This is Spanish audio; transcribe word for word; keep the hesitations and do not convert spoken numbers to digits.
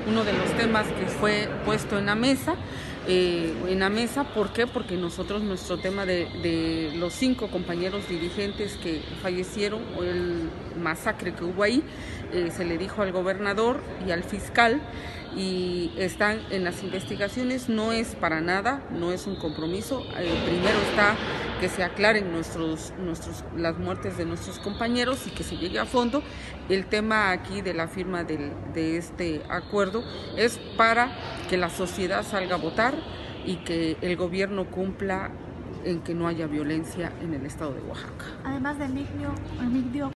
uno de los temas que fue puesto en la mesa. Eh, en la mesa, ¿por qué? Porque nosotros, nuestro tema de, de los cinco compañeros dirigentes que fallecieron, o el masacre que hubo ahí, eh, se le dijo al gobernador y al fiscal, y están en las investigaciones. No es para nada, no es un compromiso. Eh, primero está que se aclaren nuestros, nuestros, las muertes de nuestros compañeros y que se llegue a fondo. El tema aquí de la firma del, de este acuerdo es para que la sociedad salga a votar y que el gobierno cumpla en que no haya violencia en el estado de Oaxaca. Además de Emigdio, Emigdio